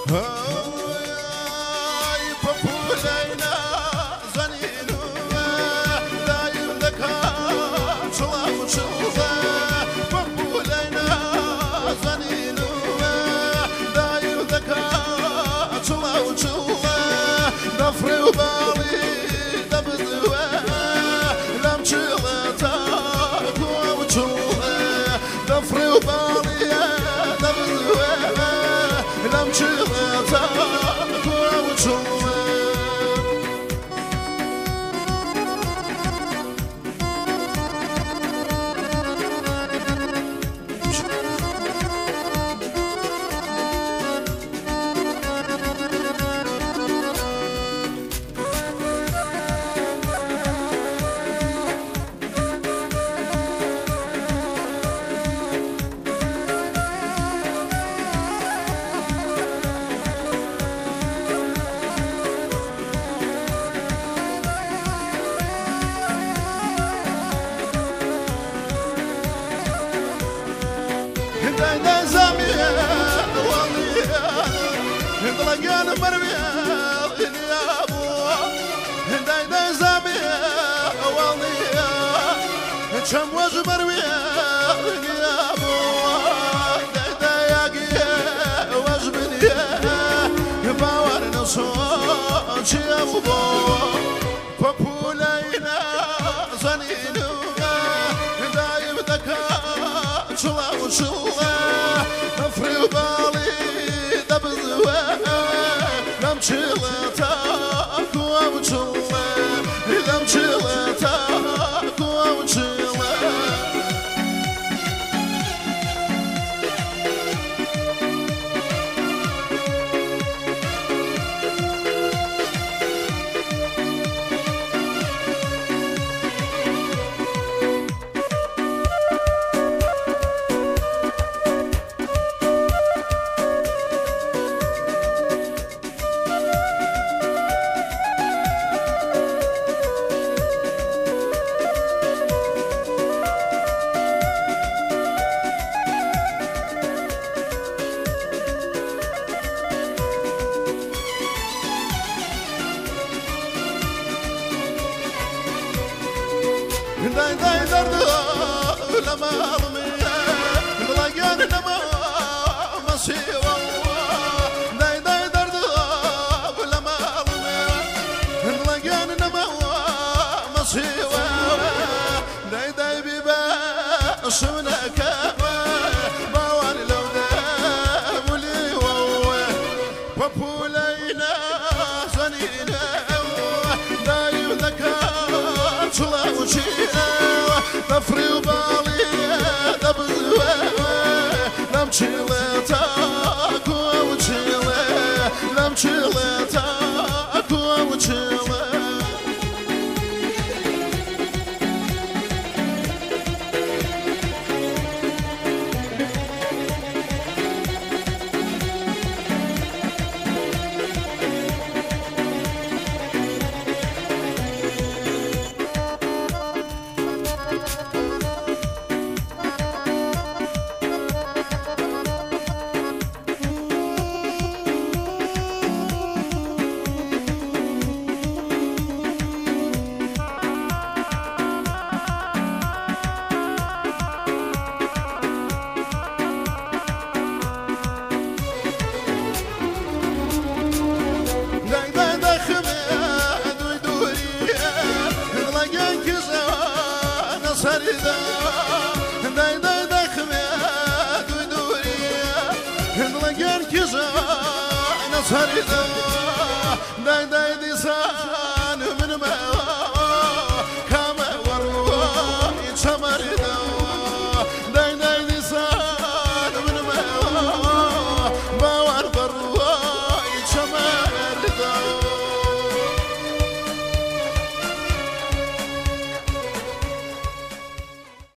چم وز برویه گیابو دیگه وز بنیه باور نسو چیم بو پپولینا زنینو دایم دکا چلا وچلا نفری بالی دبزوه لم چلا تا کوا وچلا لم چلا تا کوا وچلا داي داي درد لما أرمي بلاقيان لما مصيبة داي داي درد لما أرمي بلاقيان لما مصيبة داي داي بيبا سنك باوان لو دابلي ووه وبولينا زنينا داي ذكا شلا وشينا نفري وبالي دبزوه لم شلتا كوا وشيلا لم شلتا كوا وشيلا داي داي دخمي دوري هنلاقين كيزا نصاري داي داي ديسان من ما